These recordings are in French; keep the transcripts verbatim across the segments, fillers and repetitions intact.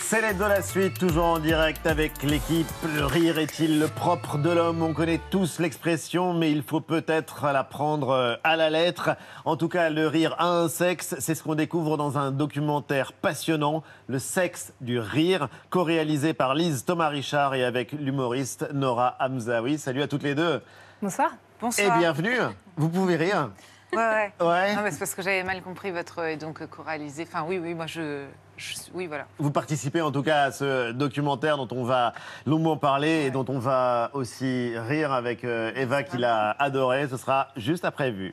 C'est l'aide de la suite, toujours en direct avec l'équipe. Le rire est-il le propre de l'homme? On connaît tous l'expression, mais il faut peut-être la prendre à la lettre. En tout cas, le rire a un sexe. C'est ce qu'on découvre dans un documentaire passionnant, Le sexe du rire, co-réalisé par Lise Thomas-Richard et avec l'humoriste Nora Hamzaoui. Salut à toutes les deux. Bonsoir. Bonsoir. Et bienvenue. Vous pouvez rire. Ouais, ouais. ouais. Non, mais c'est parce que j'avais mal compris votre et donc co-réalisé. Enfin, oui, oui, moi je, je, oui, voilà. Vous participez en tout cas à ce documentaire dont on va longuement parler ouais. et dont on va aussi rire avec euh, Eva qui l'a adoré. Ce sera juste après vue.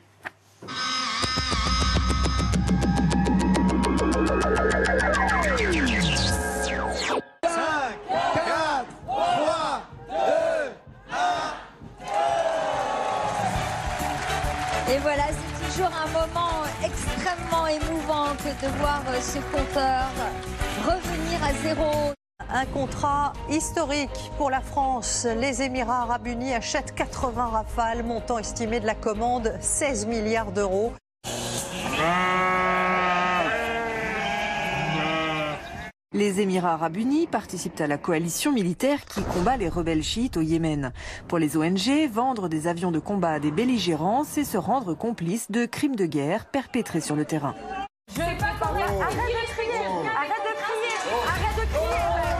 Et voilà, c'est toujours un moment extrêmement émouvant que de voir ce compteur revenir à zéro. Un contrat historique pour la France. Les Émirats Arabes Unis achètent quatre-vingts Rafales, montant estimé de la commande seize milliards d'euros. Les Émirats Arabes Unis participent à la coalition militaire qui combat les rebelles chiites au Yémen. Pour les O N G, vendre des avions de combat à des belligérants, c'est se rendre complice de crimes de guerre perpétrés sur le terrain. Je ne sais pas combien. Arrête de crier. Arrête de crier. Arrête de crier.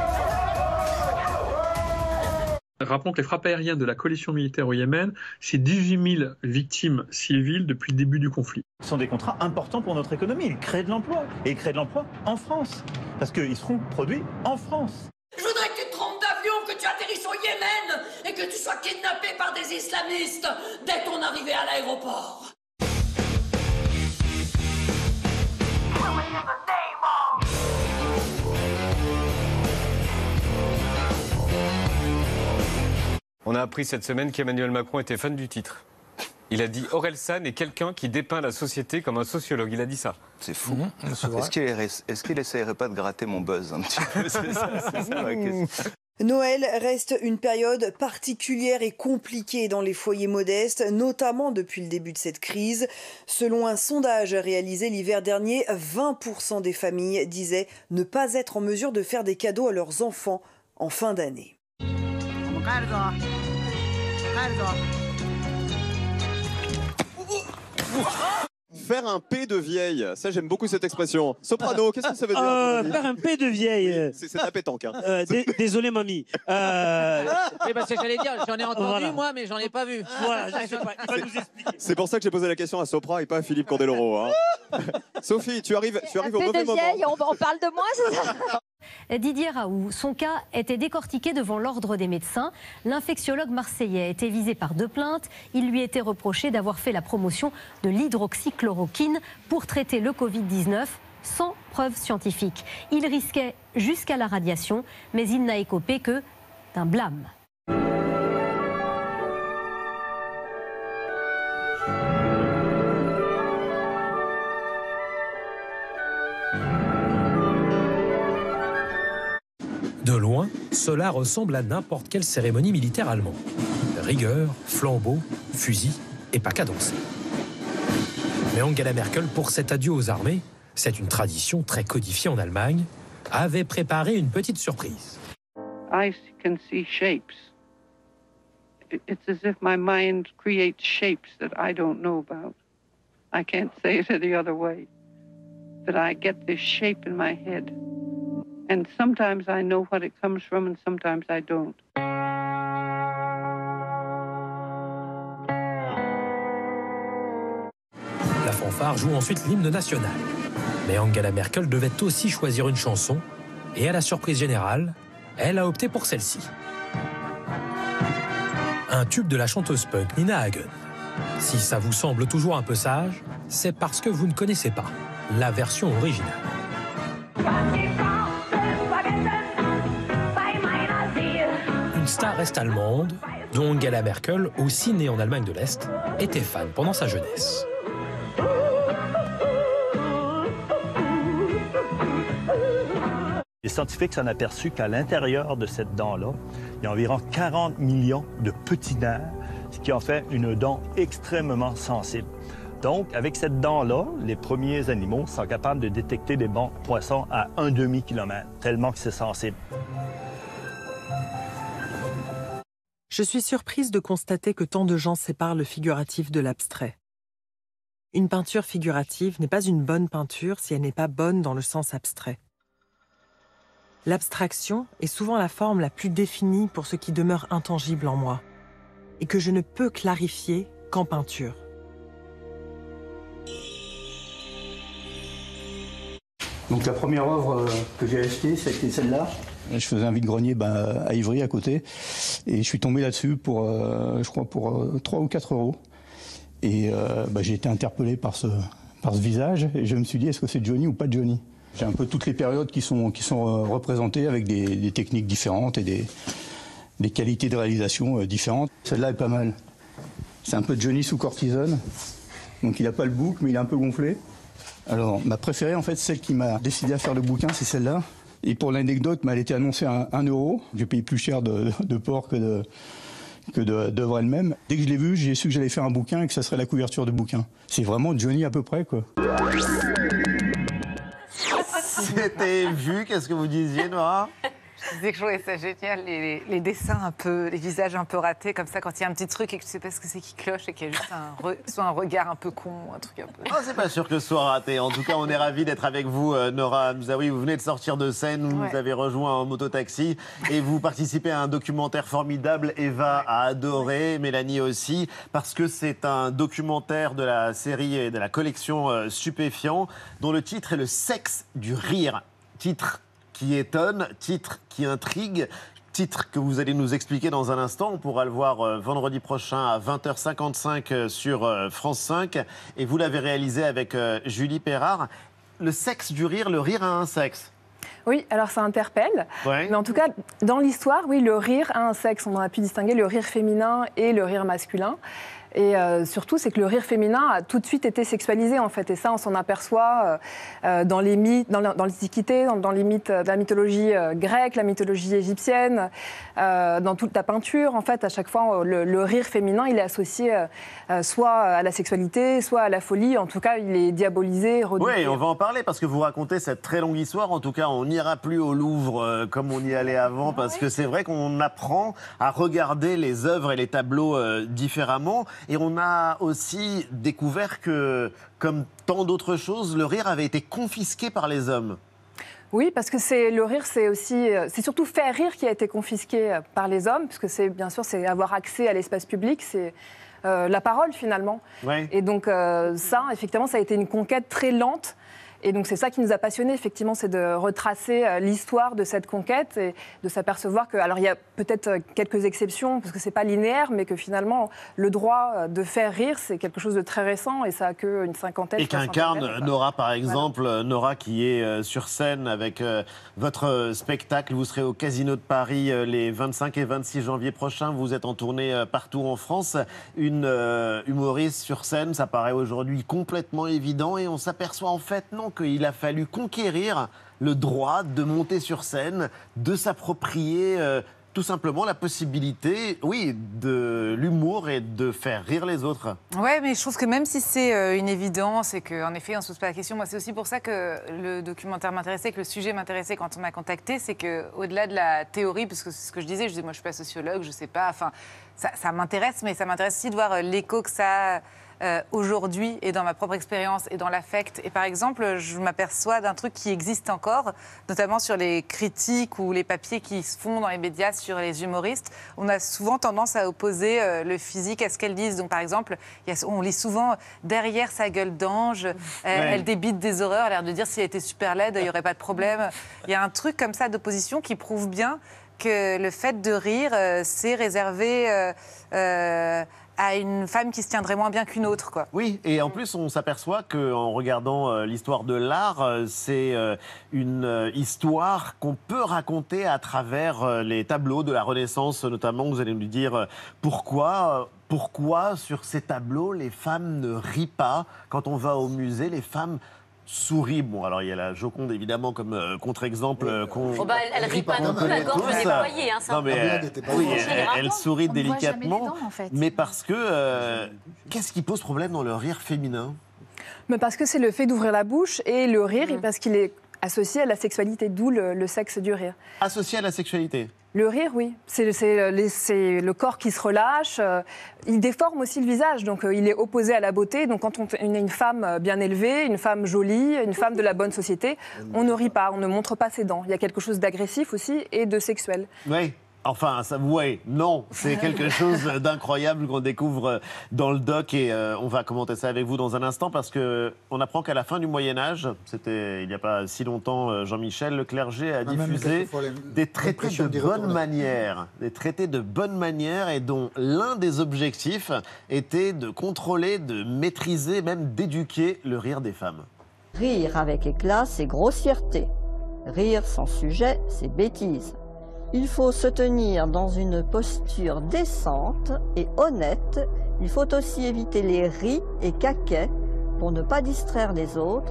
Rappelons que les frappes aériennes de la coalition militaire au Yémen, c'est dix-huit mille victimes civiles depuis le début du conflit. Ce sont des contrats importants pour notre économie. Ils créent de l'emploi. Et ils créent de l'emploi en France. Parce qu'ils seront produits en France. Je voudrais que tu te trompes d'avion, que tu atterrisses au Yémen et que tu sois kidnappé par des islamistes dès ton arrivée à l'aéroport. On a appris cette semaine qu'Emmanuel Macron était fan du titre. Il a dit Orelsan est quelqu'un qui dépeint la société comme un sociologue. Il a dit ça. C'est fou. Mmh, est-ce qu'il est qu'il essayerait pas de gratter mon buzz un petit peu? C'est ça, c'est ça la question. Noël reste une période particulière et compliquée dans les foyers modestes, notamment depuis le début de cette crise. Selon un sondage réalisé l'hiver dernier, vingt pour cent des familles disaient ne pas être en mesure de faire des cadeaux à leurs enfants en fin d'année. Faire un P de vieille, ça j'aime beaucoup cette expression. Soprano, qu'est-ce que ça veut dire? euh, Faire un P de vieille. C'est ta pétanque. Hein. Euh, désolé mamie. Euh... Oui, parce que j'allais dire, j'en ai entendu voilà. moi, mais j'en ai pas vu. Voilà, je sais pas. Il va nous expliquer. C'est pour ça que j'ai posé la question à Sopra et pas à Philippe Candeloro. Hein. Sophie, tu arrives, tu arrives au mauvais moment. Vieille, on, on parle de moi, c'est ça? Didier Raoult, son cas était décortiqué devant l'ordre des médecins. L'infectiologue marseillais était visé par deux plaintes. Il lui était reproché d'avoir fait la promotion de l'hydroxychloroquine pour traiter le Covid dix-neuf sans preuve scientifique. Il risquait jusqu'à la radiation, mais il n'a écopé que d'un blâme. De loin, cela ressemble à n'importe quelle cérémonie militaire allemande. Rigueur, flambeau, fusil et pas qu'à danser. Mais Angela Merkel, pour cet adieu aux armées, c'est une tradition très codifiée en Allemagne, avait préparé une petite surprise. I can see shapes. It's as if my mind creates shapes that I don't know about. I can't say it any other way. That I get this shape in my head. And sometimes I know what it comes from and sometimes I don't. La fanfare joue ensuite l'hymne national. Mais Angela Merkel devait aussi choisir une chanson et à la surprise générale, elle a opté pour celle-ci. Un tube de la chanteuse punk Nina Hagen. Si ça vous semble toujours un peu sage, c'est parce que vous ne connaissez pas la version originale. Une star est-allemande, dont Angela Merkel, aussi née en Allemagne de l'Est, était fan pendant sa jeunesse. Les scientifiques s'en aperçus qu'à l'intérieur de cette dent-là, il y a environ quarante millions de petits nerfs, ce qui en fait une dent extrêmement sensible. Donc, avec cette dent-là, les premiers animaux sont capables de détecter des bons poissons à un demi-kilomètre, tellement que c'est sensible. Je suis surprise de constater que tant de gens séparent le figuratif de l'abstrait. Une peinture figurative n'est pas une bonne peinture si elle n'est pas bonne dans le sens abstrait. L'abstraction est souvent la forme la plus définie pour ce qui demeure intangible en moi, et que je ne peux clarifier qu'en peinture. Donc la première œuvre que j'ai achetée, c'était celle-là. Je faisais un vide-grenier bah, à Ivry, à côté, et je suis tombé là-dessus pour, euh, je crois, pour euh, trois ou quatre euros. Et euh, bah, j'ai été interpellé par ce, par ce visage, et je me suis dit, est-ce que c'est Johnny ou pas Johnny? J'ai un peu toutes les périodes qui sont, qui sont euh, représentées avec des, des techniques différentes et des, des qualités de réalisation euh, différentes. Celle-là est pas mal. C'est un peu Johnny sous cortisone, donc il n'a pas le bouc, mais il est un peu gonflé. Alors, ma préférée, en fait, celle qui m'a décidé à faire le bouquin, c'est celle-là. Et pour l'anecdote, elle était annoncée à un euro. J'ai payé plus cher de, de, de porc que de que d'œuvre elle-même. Dès que je l'ai vue, j'ai su que j'allais faire un bouquin et que ça serait la couverture de bouquin. C'est vraiment Johnny à peu près, quoi. C'était vu, qu'est-ce que vous disiez, Nora? Je disais que je trouvais ça génial, les, les, les dessins un peu, les visages un peu ratés, comme ça, quand il y a un petit truc et que tu sais pas ce que c'est qui cloche et qu'il y a juste un, re, soit un regard un peu con, un truc un peu... Oh, c'est pas sûr que ce soit raté. En tout cas, on est ravis d'être avec vous, euh, Nora Hamzaoui. Vous venez de sortir de scène, vous Ouais. nous avez rejoint en mototaxi et vous participez à un documentaire formidable. Eva a adoré, Mélanie aussi, parce que c'est un documentaire de la série et de la collection euh, Stupéfiant, dont le titre est Le sexe du rire. Titre qui étonne, titre qui intrigue, titre que vous allez nous expliquer dans un instant. On pourra le voir euh, vendredi prochain à vingt heures cinquante-cinq euh, sur euh, France cinq. Et vous l'avez réalisé avec euh, Julie Perrard. Le sexe du rire, le rire a un sexe. Oui, alors ça interpelle. Ouais. Mais en tout cas, dans l'histoire, oui, le rire a un sexe. On en a pu distinguer le rire féminin et le rire masculin. Et euh, surtout, c'est que le rire féminin a tout de suite été sexualisé, en fait. Et ça, on s'en aperçoit euh, dans les mythes, dans l'Antiquité, dans, dans les mythes de la mythologie euh, grecque, la mythologie égyptienne, euh, dans toute la peinture. En fait, à chaque fois, le, le rire féminin, il est associé euh, soit à la sexualité, soit à la folie. En tout cas, il est diabolisé, redouté. Oui, on va en parler parce que vous racontez cette très longue histoire. En tout cas, on n'ira plus au Louvre euh, comme on y allait avant, parce que c'est vrai qu'on apprend à regarder les œuvres et les tableaux euh, différemment. Et on a aussi découvert que, comme tant d'autres choses, le rire avait été confisqué par les hommes. Oui, parce que c'est le rire, c'est aussi, c'est surtout faire rire qui a été confisqué par les hommes, puisque c'est bien sûr, c'est avoir accès à l'espace public, c'est euh, la parole finalement. Ouais. Et donc euh, ça, effectivement, ça a été une conquête très lente. Et donc c'est ça qui nous a passionnés, effectivement, c'est de retracer euh, l'histoire de cette conquête et de s'apercevoir que, alors il y a peut-être quelques exceptions, parce que c'est pas linéaire, mais que finalement, le droit de faire rire, c'est quelque chose de très récent et ça a qu'une cinquantaine. Et qu'incarne Nora, par exemple, voilà. Nora qui est euh, sur scène avec euh, votre euh, spectacle. Vous serez au Casino de Paris euh, les vingt-cinq et vingt-six janvier prochains. Vous êtes en tournée euh, partout en France. Une euh, humoriste sur scène, ça paraît aujourd'hui complètement évident et on s'aperçoit en fait, non, qu'il a fallu conquérir le droit de monter sur scène, de s'approprier euh, tout simplement la possibilité, oui, de l'humour et de faire rire les autres. Ouais, mais je trouve que même si c'est euh, une évidence et qu'en effet on se pose pas la question, moi c'est aussi pour ça que le documentaire m'intéressait, que le sujet m'intéressait quand on m'a contacté, c'est qu'au-delà de la théorie, parce que c'est ce que je disais, je disais moi je suis pas sociologue, je sais pas, enfin ça, ça m'intéresse, mais ça m'intéresse aussi de voir l'écho que ça a Euh, aujourd'hui et dans ma propre expérience et dans l'affect. Et par exemple, je m'aperçois d'un truc qui existe encore, notamment sur les critiques ou les papiers qui se font dans les médias sur les humoristes. On a souvent tendance à opposer euh, le physique à ce qu'elles disent. Donc par exemple, il y a, on lit souvent derrière sa gueule d'ange, euh, ouais. elle débite des horreurs, a l'air de dire si elle était super laide, il n'y aurait pas de problème. Il y a un truc comme ça d'opposition qui prouve bien que le fait de rire, euh, c'est réservé euh, euh, à une femme qui se tiendrait moins bien qu'une autre, quoi. Oui, et en plus, on s'aperçoit qu'en regardant euh, l'histoire de l'art, euh, c'est euh, une euh, histoire qu'on peut raconter à travers euh, les tableaux de la Renaissance, notamment. Vous allez nous dire euh, pourquoi, euh, pourquoi sur ces tableaux, les femmes ne rient pas. Quand on va au musée, les femmes sourit. Bon, alors il y a la Joconde évidemment comme euh, contre-exemple euh, qu'on. Oh bah, elle, elle rit pas non plus, la gorge n'est pas noyée. Hein, ça. Non, mais elle, oui, elle, elle sourit On ne voit jamais les délicatement, dents, en fait. mais parce que euh, qu'est-ce qui pose problème dans le rire féminin? Mais parce que c'est le fait d'ouvrir la bouche et le rire, Mmh. parce qu'il est associé à la sexualité, d'où le, le sexe du rire. Associé à la sexualité? Le rire, oui. C'est c'est les- c'est le corps qui se relâche. euh, il déforme aussi le visage, donc euh, il est opposé à la beauté. Donc quand on on a une femme euh, bien élevée, une femme jolie, une femme de la bonne société, on ne rit pas, on ne montre pas ses dents. Il y a quelque chose d'agressif aussi et de sexuel. Oui. Enfin, ça, ouais, non, c'est quelque chose d'incroyable qu'on découvre dans le doc et euh, on va commenter ça avec vous dans un instant parce que on apprend qu'à la fin du Moyen Âge, c'était il n'y a pas si longtemps, euh, Jean-Michel, le clergé a Ah, même diffusé quelquefois, les- des traités l'impression de d'y bonne retourner. manière, des traités de bonne manière et dont l'un des objectifs était de contrôler, de maîtriser, même d'éduquer le rire des femmes. Rire avec éclat, c'est grossièreté. Rire sans sujet, c'est bêtise. Il faut se tenir dans une posture décente et honnête. Il faut aussi éviter les ris et caquets pour ne pas distraire les autres.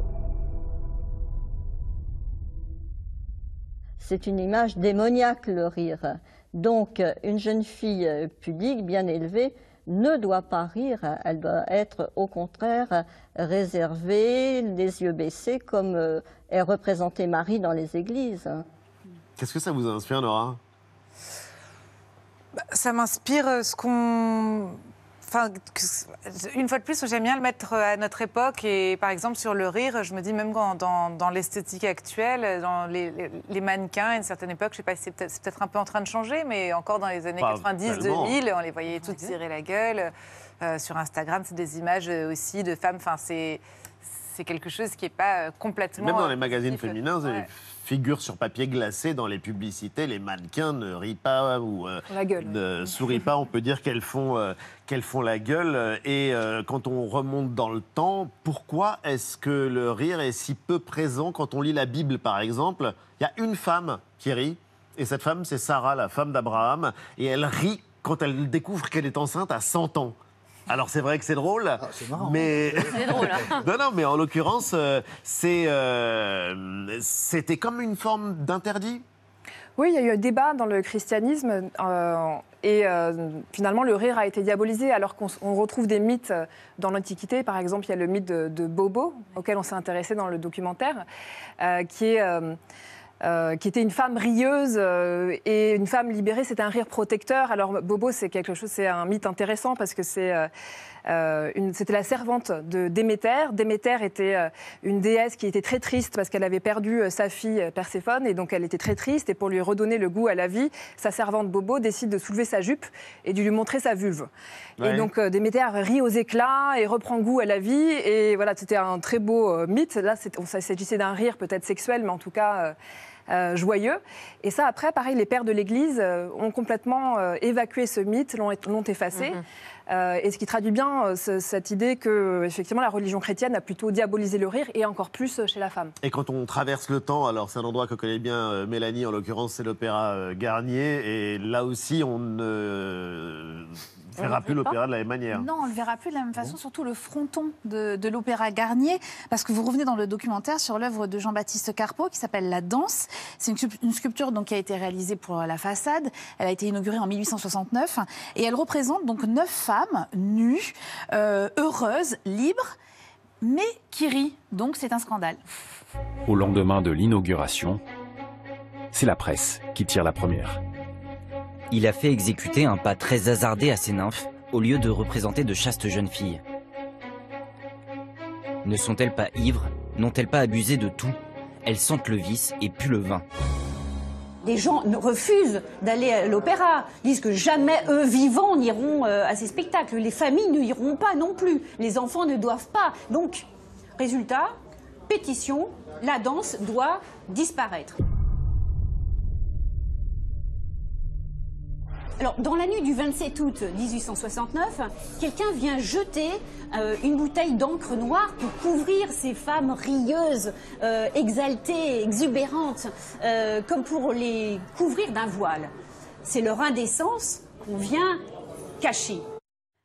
C'est une image démoniaque, le rire. Donc, une jeune fille pudique, bien élevée, ne doit pas rire. Elle doit être, au contraire, réservée, les yeux baissés, comme euh, est représenté Marie dans les églises. Qu'est-ce que ça vous inspire, Nora? Bah, ça m'inspire euh, ce qu'on... Enfin, que- une fois de plus, j'aime bien le mettre à notre époque. Et par exemple, sur le rire, je me dis même quand, dans, dans l'esthétique actuelle, dans les, les- les mannequins, à une certaine époque, je sais pas si c'est peut-être c'est peut-être un peu en train de changer, mais encore dans les années Pas quatre-vingt-dix, tellement. deux mille, on les voyait toutes tirer la gueule. Euh, sur Instagram, c'est des images euh, aussi de femmes. Enfin, c'est c'est quelque chose qui n'est pas euh, complètement... Même dans euh, les magazines positif. féminins, Ouais. les figures sur papier glacé dans les publicités, les mannequins ne rient pas ou euh, La gueule. ne sourient pas. On peut dire qu'elles font, euh, qu'elles font la gueule. Et euh, quand on remonte dans le temps, pourquoi est-ce que le rire est si peu présent quand on lit la Bible, par exemple? Il y a une femme qui rit, et cette femme, c'est Sarah, la femme d'Abraham, et elle rit quand elle découvre qu'elle est enceinte à cent ans. Alors c'est vrai que c'est drôle, marrant. mais C'est drôle, hein. non non mais en l'occurrence euh, c'est euh, c'était comme une forme d'interdit. Oui, il y a eu un débat dans le christianisme euh, et euh, finalement le rire a été diabolisé alors qu'on s- on retrouve des mythes euh, dans l'Antiquité. Par exemple, il y a le mythe de, de Bobo auquel on s'est intéressé dans le documentaire, euh, qui est... euh, euh, qui était une femme rieuse euh, et une femme libérée, c'était un rire protecteur. Alors Bobo, c'est quelque chose, c'est un mythe intéressant parce que c'est euh, euh, une- c'était la servante de Déméter. Déméter était euh, une déesse qui était très triste parce qu'elle avait perdu euh, sa fille euh, Perséphone et donc elle était très triste. Et pour lui redonner le goût à la vie, sa servante Bobo décide de soulever sa jupe et de lui montrer sa vulve. Ouais. Et donc euh, Déméter rit aux éclats et reprend goût à la vie. Et voilà, c'était un très beau euh, mythe. Là, c'est- on- ça s'agissait d'un rire peut-être sexuel, mais en tout cas euh, euh, joyeux. Et ça, après, pareil, les pères de l'Église euh, ont complètement euh, évacué ce mythe, l'ont l'ont effacé. Mhm. Euh, et ce qui traduit bien euh, ce- cette idée que, effectivement, la religion chrétienne a plutôt diabolisé le rire et encore plus euh, chez la femme. Et quand on traverse le temps, alors c'est un endroit que connaît bien euh, Mélanie, en l'occurrence c'est l'opéra euh, Garnier, et là aussi on ne On verra le plus fait l'opéra pas de la même manière. Non, on ne le verra plus de la même façon, surtout le fronton de, de l'Opéra Garnier, parce que vous revenez dans le documentaire sur l'œuvre de Jean-Baptiste Carpeau qui s'appelle La Danse. C'est une, sculp- une sculpture donc, qui a été réalisée pour la façade. Elle a été inaugurée en mille huit cent soixante-neuf et elle représente donc neuf femmes nues, euh, heureuses, libres, mais qui rient. Donc c'est un scandale. Au lendemain de l'inauguration, c'est la presse qui tire la première. Il a fait exécuter un pas très hasardé à ces nymphes, au lieu de représenter de chastes jeunes filles. Ne sont-elles pas ivres? N'ont-elles pas abusé de tout? Elles sentent le vice et puent le vin. Les gens ne- refusent d'aller à l'opéra, disent que jamais eux vivants n'iront euh, à ces spectacles. Les familles n'y iront pas non plus. Les enfants ne doivent pas. Donc, résultat, pétition, la danse doit disparaître. Alors, dans la nuit du vingt-sept août mille huit cent soixante-neuf, quelqu'un vient jeter euh, une bouteille d'encre noire pour couvrir ces femmes rieuses, euh, exaltées, exubérantes, euh, comme pour les couvrir d'un voile. C'est leur indécence qu'on vient cacher.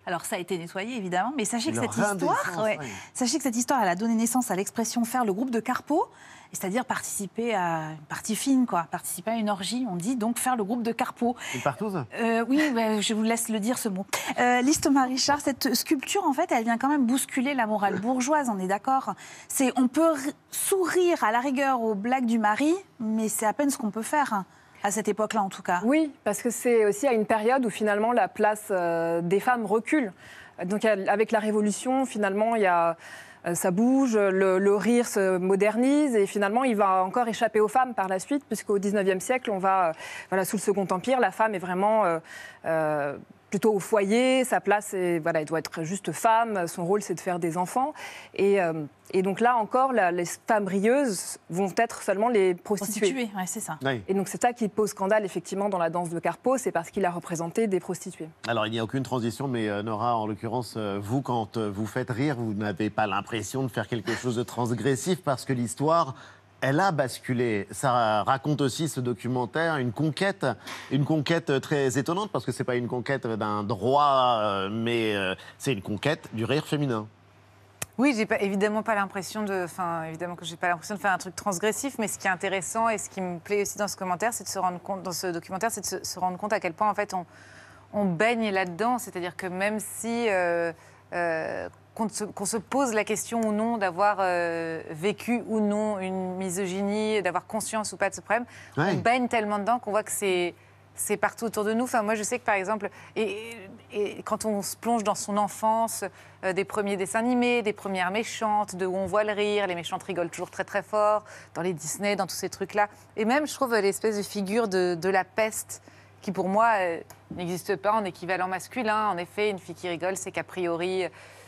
Alors ça a été nettoyé évidemment, mais sachez que Leur cette histoire, indécence, ouais, oui. sachez que cette histoire, elle a donné naissance à l'expression faire le groupe de Carpeau, c'est-à-dire participer à une partie fine, quoi, participer à une orgie. On dit donc faire le groupe de Carpeau. Une partouze euh, Oui, bah, je vous laisse le dire ce mot. Euh, Lise Thomas-Richard, cette sculpture, en fait, elle vient quand même bousculer la morale bourgeoise. On est d'accord. C'est, on peut r- sourire à la rigueur aux blagues du mari, mais c'est à peine ce qu'on peut faire. Hein. À cette époque-là, en tout cas. Oui, parce que c'est aussi à une période où finalement la place euh, des femmes recule. Donc avec la Révolution, finalement, il y a, euh, ça bouge, le, le rire se modernise et finalement, il va encore échapper aux femmes par la suite, puisqu'au dix-neuvième siècle, on va, euh, voilà, sous le Second Empire, la femme est vraiment euh, euh, plutôt au foyer, sa place, est, voilà, elle doit être juste femme, son rôle, c'est de faire des enfants. Et, euh, et donc là encore, la, les femmes rieuses vont être seulement les prostituées. Prostituées, ouais, c'est ça. Oui. Et donc c'est ça qui pose scandale, effectivement, dans la danse de Carpeau, c'est parce qu'il a représenté des prostituées. Alors, il n'y a aucune transition, mais euh, Nora, en l'occurrence, euh, vous, quand euh, vous faites rire, vous n'avez pas l'impression de faire quelque chose de transgressif parce que l'histoire, elle a basculé. Ça raconte aussi, ce documentaire, une conquête, une conquête très étonnante parce que c'est pas une conquête d'un droit, euh, mais euh, c'est une conquête du rire féminin. Oui, j'ai pas, évidemment pas l'impression de, enfin évidemment que j'ai pas l'impression de faire un truc transgressif, mais ce qui est intéressant et ce qui me plaît aussi dans ce commentaire, c'est de se rendre compte, dans ce documentaire, c'est de se, se rendre compte à quel point en fait on, on baigne là-dedans, c'est-à-dire que même si euh, euh, qu'on se, qu'on se pose la question ou non d'avoir euh, vécu ou non une misogynie, d'avoir conscience ou pas de ce problème, Ouais. on baigne tellement dedans qu'on voit que c'est c'est partout autour de nous. Enfin, moi, je sais que, par exemple, et, et quand on se plonge dans son enfance, euh, des premiers dessins animés, des premières méchantes, de où on voit le rire, les méchantes rigolent toujours très, très fort, dans les Disney, dans tous ces trucs-là. Et même, je trouve, l'espèce de figure de, de la peste, qui, pour moi, euh, n'existe pas en équivalent masculin. En effet, une fille qui rigole, c'est qu'a priori...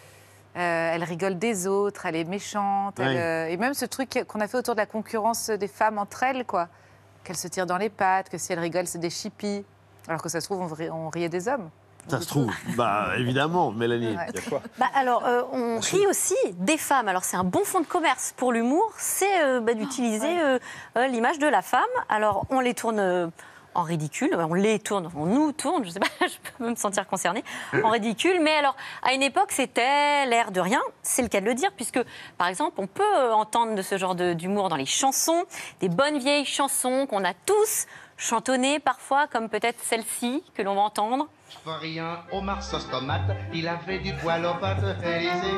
Euh, elle rigole des autres, elle est méchante. Elle, Oui. euh, et même ce truc qu'on a fait autour de la concurrence des femmes entre elles, quoi. Qu'elles se tirent dans les pattes, que si elles rigolent, c'est des chippies. Alors que ça se trouve, on, ri- on riait des hommes. Ça se trouve, bah évidemment, Mélanie. Ouais. Il y a quoi Bah alors, euh, on rit aussi des femmes. Alors, c'est un bon fond de commerce pour l'humour, c'est euh, bah, d'utiliser euh, euh, l'image de la femme. Alors, on les tourne euh, en ridicule, on les tourne, on nous tourne, je sais pas, je peux me sentir concernée, en ridicule. Mais alors, à une époque, c'était l'air de rien, c'est le cas de le dire, puisque, par exemple, on peut euh, entendre de ce genre de- d'humour dans les chansons, des bonnes vieilles chansons qu'on a tous chantonnées parfois, comme peut-être celle-ci que l'on va entendre. Pas rien, Omar sauce tomate, il avait du poil aux pattes, Élysée.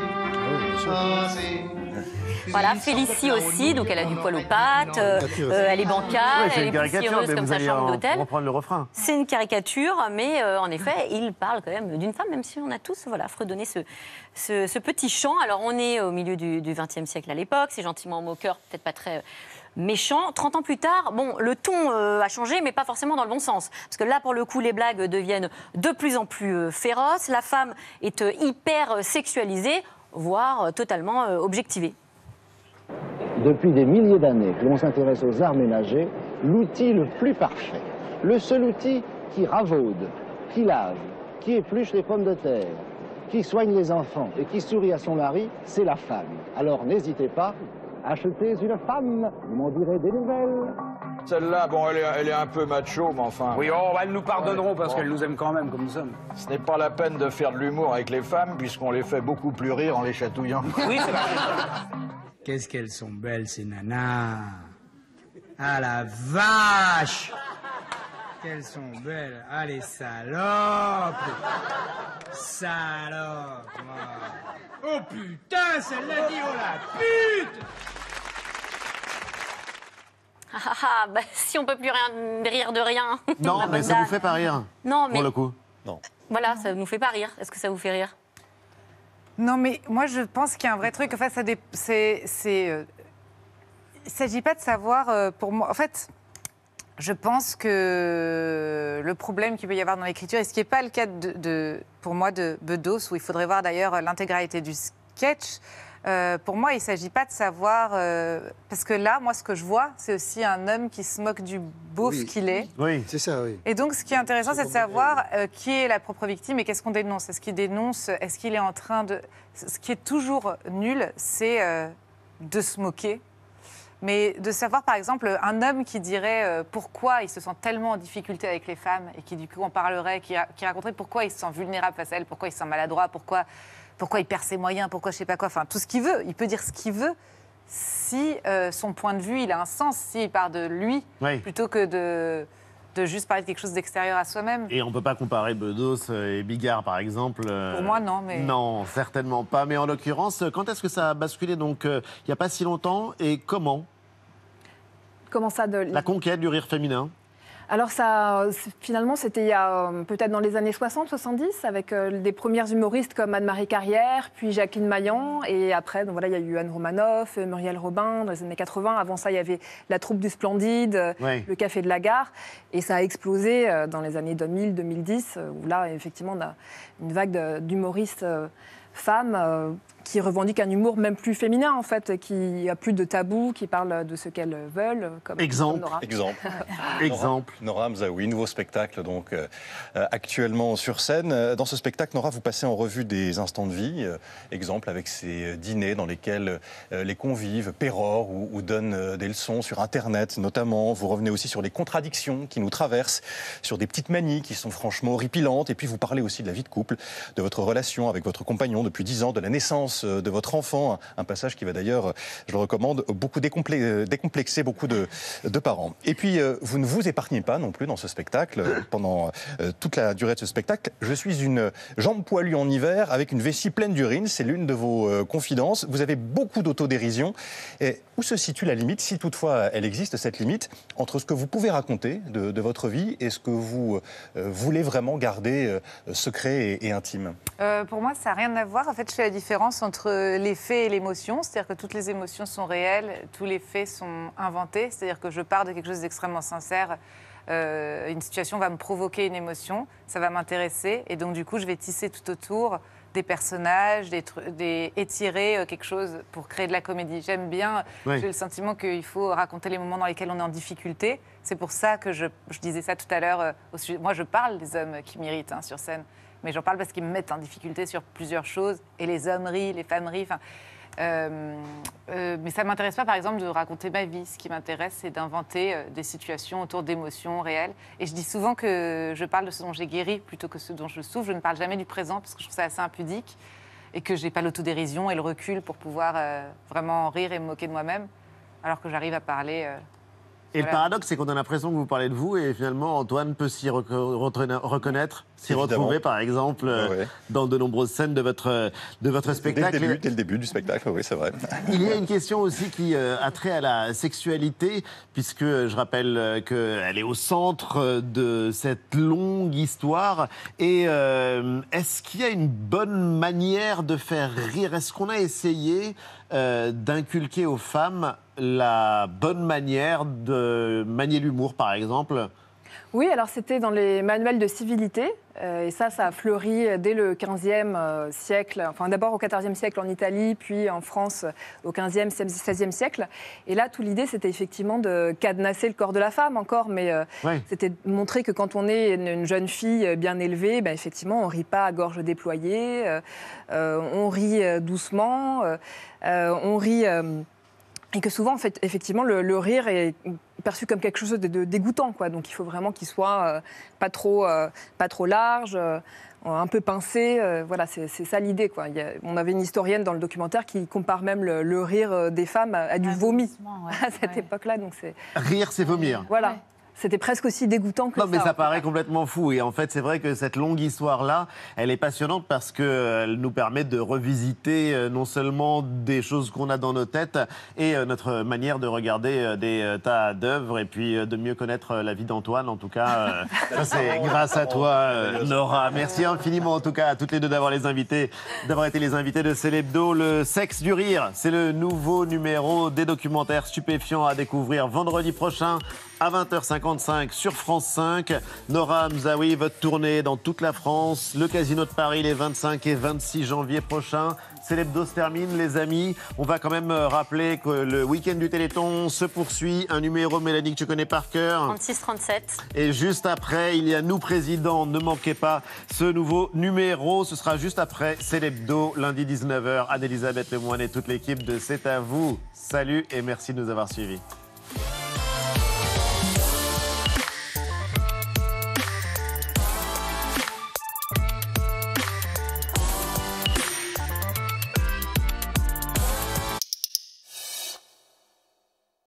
Oh, c'est- Voilà, Félicie aussi, donc elle a du poil aux pattes, euh, euh, elle est bancale, Ouais, c'est elle une est caricature, poussiéreuse mais comme vous sa allez chambre en d'hôtel. reprendre le refrain. C'est une caricature, mais euh, en effet, il parle quand même d'une femme, même si on a tous voilà, fredonné ce, ce, ce petit chant. Alors, on est au milieu du vingtième siècle à l'époque, c'est gentiment moqueur, peut-être pas très euh, méchant. trente ans plus tard, bon, le ton euh, a changé, mais pas forcément dans le bon sens. Parce que là, pour le coup, les blagues deviennent de plus en plus euh, féroces. La femme est euh, hyper euh, sexualisée, voire euh, totalement euh, objectivée. Depuis des milliers d'années que l'on s'intéresse aux arts ménagers, l'outil le plus parfait, le seul outil qui ravaude, qui lave, qui épluche les pommes de terre, qui soigne les enfants et qui sourit à son mari, c'est la femme. Alors n'hésitez pas, achetez une femme, vous m'en direz des nouvelles. Celle-là, bon, elle est, elle est un peu macho, mais enfin... Oui, oh, bah, elles nous pardonneront parce Bon. qu'elles nous aiment quand même comme nous sommes. Ce n'est pas la peine de faire de l'humour avec les femmes, puisqu'on les fait beaucoup plus rire en les chatouillant. Oui, c'est vrai. Qu'est-ce qu'elles sont belles, ces nanas. Ah, la vache. Qu'elles sont belles. Ah, les salopes. Salopes. moi. Oh, putain, celle-là dit, oh, la pute. Ah, ah, ah, bah, si on peut plus rien, rire de rien. Non, La mais ça bonne vous dame. fait pas rire. Non, mais Pour le coup. Non. voilà, ça nous fait pas rire. Est-ce que ça vous fait rire? Non, mais moi, je pense qu'il y a un vrai truc. Enfin, ça dé- c'est, c'est, euh, il ne s'agit pas de savoir, euh, pour moi... En fait, je pense que le problème qu'il peut y avoir dans l'écriture, et ce qui n'est pas le cas, de, de- pour moi, de Bedos, où il faudrait voir d'ailleurs l'intégralité du sketch, euh, pour moi, il ne s'agit pas de savoir... euh, parce que là, moi, ce que je vois, c'est aussi un homme qui se moque du beauf Oui. qu'il est. Oui, c'est ça, oui. Et donc, ce qui est intéressant, c'est de savoir euh, qui est la propre victime et qu'est-ce qu'on dénonce. Est-ce qu'il dénonce, est-ce qu'il est en train de... Ce qui est toujours nul, c'est euh, de se moquer. Mais de savoir, par exemple, un homme qui dirait euh, pourquoi il se sent tellement en difficulté avec les femmes et qui, du coup, en parlerait, qui, qui raconterait pourquoi il se sent vulnérable face à elles, pourquoi il se sent maladroit, pourquoi, pourquoi il perd ses moyens, pourquoi je sais pas quoi, enfin, tout ce qu'il veut. Il peut dire ce qu'il veut si euh, son point de vue, il a un sens, s'il part de lui, oui. plutôt que de... de juste parler de quelque chose d'extérieur à soi-même. Et on ne peut pas comparer Bedos et Bigard, par exemple. Pour moi, non. Mais... Non, certainement pas. Mais en l'occurrence, quand est-ce que ça a basculé? Donc, il euh, n'y a pas si longtemps. Et comment? Comment ça de... La conquête du rire féminin. Alors ça, finalement, c'était il y a euh, peut-être dans les années soixante soixante-dix, avec euh, des premières humoristes comme Anne-Marie Carrière, puis Jacqueline Maillan, et après, donc voilà, il y a eu Anne Romanoff, Muriel Robin dans les années quatre-vingts. Avant ça, il y avait la troupe du Splendide, oui. le Café de la Gare, et ça a explosé euh, dans les années deux mille deux mille dix, euh, où là, effectivement, on a une vague d'humoristes euh, femmes euh, qui revendiquent un humour même plus féminin, en fait, qui a plus de tabou, qui parlent de ce qu'elles veulent. Comme Exemple. Nora. Exemple. Exemple. Nora Mzaoui, nouveau spectacle, donc, euh, actuellement sur scène. Dans ce spectacle, Nora, vous passez en revue des instants de vie. Euh, exemple avec ces dîners dans lesquels euh, les convives pérorent ou, ou donnent euh, des leçons sur Internet, notamment. Vous revenez aussi sur les contradictions qui nous traversent, sur des petites manies qui sont franchement horripilantes. Et puis, vous parlez aussi de la vie de couple, de votre relation avec votre compagnon depuis dix ans, de la naissance de votre enfant, un passage qui va d'ailleurs, je le recommande, beaucoup décomplexer beaucoup de, de parents. Et puis, vous ne vous épargnez pas non plus dans ce spectacle, pendant toute la durée de ce spectacle. Je suis une jambe poilue en hiver avec une vessie pleine d'urine, c'est l'une de vos confidences. Vous avez beaucoup d'autodérision. Et où se situe la limite, si toutefois elle existe, cette limite, entre ce que vous pouvez raconter de, de votre vie et ce que vous euh, voulez vraiment garder euh, secret et, et intime? euh, Pour moi, ça n'a rien à voir. En fait, je fais la différence entre les faits et l'émotion. C'est-à-dire que toutes les émotions sont réelles, tous les faits sont inventés. C'est-à-dire que je pars de quelque chose d'extrêmement sincère. Euh, une situation va me provoquer une émotion, ça va m'intéresser. Et donc, du coup, je vais tisser tout autour des personnages, des, des étirer quelque chose pour créer de la comédie. J'aime bien, oui. J'ai le sentiment qu'il faut raconter les moments dans lesquels on est en difficulté. C'est pour ça que je, je disais ça tout à l'heure euh, au sujet. Moi, je parle des hommes qui m'irritent hein, sur scène, mais j'en parle parce qu'ils me mettent en difficulté sur plusieurs choses. Et les hommes rient, les femmes rient. Euh, euh, mais ça ne m'intéresse pas, par exemple, de raconter ma vie. Ce qui m'intéresse, c'est d'inventer euh, des situations autour d'émotions réelles. Et je dis souvent que je parle de ce dont j'ai guéri plutôt que ce dont je souffre. Je ne parle jamais du présent parce que je trouve ça assez impudique et que je n'ai pas l'autodérision et le recul pour pouvoir euh, vraiment rire et me moquer de moi-même, alors que j'arrive à parler... Euh, Et voilà. Le paradoxe, c'est qu'on a l'impression que vous parlez de vous et finalement, Antoine peut s'y rec reconnaître, s'y retrouver, par exemple, ouais, ouais. dans de nombreuses scènes de votre, de votre spectacle. Dès le début, dès le début du spectacle, oui, c'est vrai. Il y a une question aussi qui euh, a trait à la sexualité, puisque je rappelle euh, qu'elle est au centre de cette longue histoire. Et euh, est-ce qu'il y a une bonne manière de faire rire? Est-ce qu'on a essayé euh, d'inculquer aux femmes la bonne manière de manier l'humour, par exemple? Oui, alors c'était dans les manuels de civilité, euh, et ça, ça a fleuri dès le quinzième euh, siècle, enfin d'abord au quatorzième siècle en Italie, puis en France au quinzième, seizième siècle. Et là, toute l'idée, c'était effectivement de cadenasser le corps de la femme encore, mais euh, ouais. c'était de montrer que quand on est une, une jeune fille bien élevée, ben, effectivement, on ne rit pas à gorge déployée, euh, euh, on rit doucement, euh, euh, on rit... Euh, Et que souvent, en fait, effectivement, le, le rire est perçu comme quelque chose de, de dégoûtant, quoi. Donc, il faut vraiment qu'il soit euh, pas trop, euh, pas trop large, euh, un peu pincé. Euh, voilà, c'est ça l'idée, quoi. Il y a, on avait une historienne dans le documentaire qui compare même le, le rire des femmes à, à du ah, vomi ouais, à cette ouais. époque-là. Donc, c'est rire, c'est vomir. Voilà. Ouais. C'était presque aussi dégoûtant que non, ça. Non, mais ça paraît complètement fou. Et en fait, c'est vrai que cette longue histoire-là, elle est passionnante parce qu'elle nous permet de revisiter non seulement des choses qu'on a dans nos têtes et notre manière de regarder des tas d'œuvres et puis de mieux connaître la vie d'Antoine. En tout cas, ça c'est grâce à toi, Nora. Merci infiniment, en tout cas, à toutes les deux d'avoir les invités, d'avoir été les invités de Célébdo. Le sexe du rire, c'est le nouveau numéro des documentaires stupéfiants à découvrir vendredi prochain À vingt heures cinquante-cinq sur France cinq, Nora Hamzaoui, votre tournée dans toute la France, le Casino de Paris les vingt-cinq et vingt-six janvier prochains. C'est l'hebdo se termine, les amis. On va quand même rappeler que le week-end du Téléthon se poursuit. Un numéro, Mélanie, que tu connais par cœur. trente-six trente-sept. Et juste après, il y a Nous Président. Ne manquez pas ce nouveau numéro. Ce sera juste après. C'est l'hebdo, lundi dix-neuf heures. Anne-Elisabeth Lemoine et toute l'équipe de C'est à vous. Salut et merci de nous avoir suivis.